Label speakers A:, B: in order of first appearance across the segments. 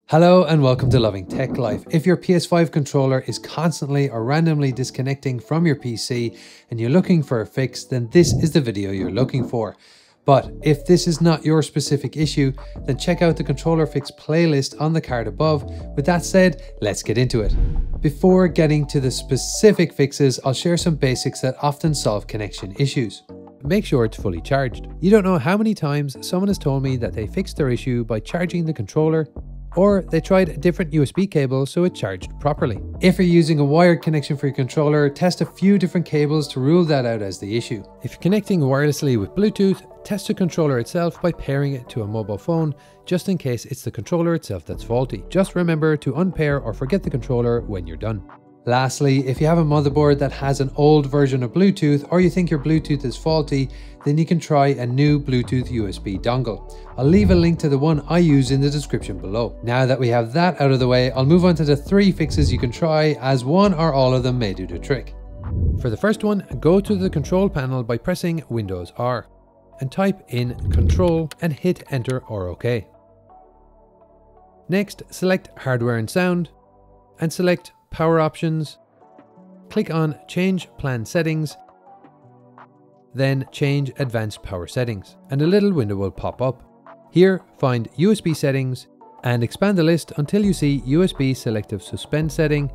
A: Hello and welcome to Loving Tech Life. If your PS5 controller is constantly or randomly disconnecting from your PC and you're looking for a fix, then this is the video you're looking for. But if this is not your specific issue, then check out the controller fix playlist on the card above. With that said, let's get into it. Before getting to the specific fixes, I'll share some basics that often solve connection issues. Make sure it's fully charged. You don't know how many times someone has told me that they fixed their issue by charging the controller, or they tried a different USB cable so it charged properly. If you're using a wired connection for your controller, test a few different cables to rule that out as the issue. If you're connecting wirelessly with Bluetooth, test the controller itself by pairing it to a mobile phone, just in case it's the controller itself that's faulty. Just remember to unpair or forget the controller when you're done. Lastly, if you have a motherboard that has an old version of Bluetooth or you think your Bluetooth is faulty, then you can try a new Bluetooth USB dongle. I'll leave a link to the one I use in the description below. Now that we have that out of the way, I'll move on to the 3 fixes you can try, as one or all of them may do the trick. For the first one, go to the control panel by pressing Windows R and type in Control and hit Enter or OK. Next, select Hardware and Sound and select Power Options. Click on Change Plan Settings, then change Advanced Power Settings, and a little window will pop up. Here, find USB Settings and expand the list until you see USB Selective Suspend Setting,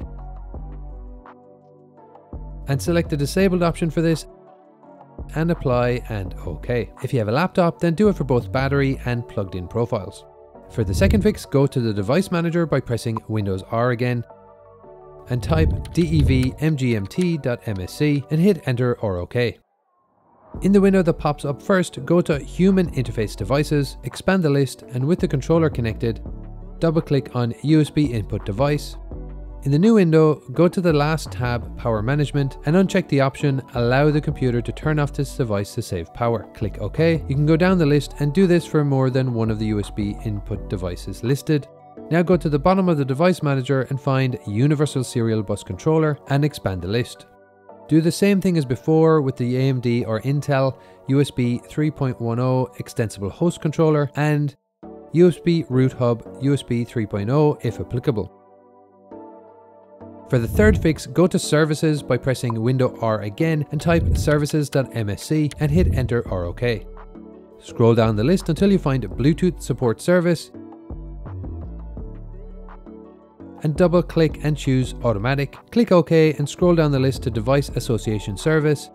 A: and select the disabled option for this and apply and OK. If you have a laptop, then do it for both battery and plugged in profiles. For the second fix, go to the Device Manager by pressing Windows R again and type devmgmt.msc and hit Enter or OK. In the window that pops up first, go to Human Interface Devices, expand the list, and with the controller connected, double-click on USB Input Device. In the new window, go to the last tab, Power Management, and uncheck the option Allow the computer to turn off this device to save power. Click OK. You can go down the list and do this for more than one of the USB input devices listed. Now go to the bottom of the Device Manager and find Universal Serial Bus Controller and expand the list. Do the same thing as before with the AMD or Intel USB 3.10 Extensible Host Controller and USB Root Hub USB 3.0 if applicable. For the third fix, go to Services by pressing Window R again and type services.msc and hit Enter or OK. Scroll down the list until you find Bluetooth Support Service and double click and choose Automatic. Click OK and scroll down the list to Device Association Service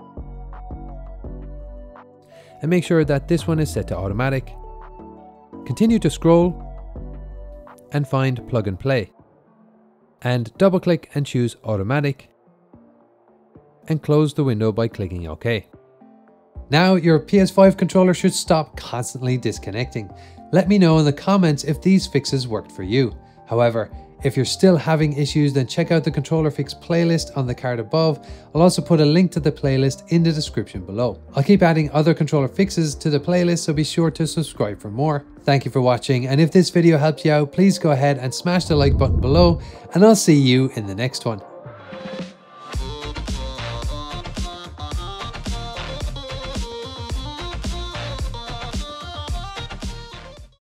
A: and make sure that this one is set to Automatic. Continue to scroll and find Plug and Play and double click and choose Automatic and close the window by clicking OK. Now your PS5 controller should stop constantly disconnecting. Let me know in the comments if these fixes worked for you. However, if you're still having issues, then check out the controller fix playlist on the card above. I'll also put a link to the playlist in the description below. I'll keep adding other controller fixes to the playlist, so be sure to subscribe for more. Thank you for watching, and if this video helps you out, please go ahead and smash the like button below, and I'll see you in the next one.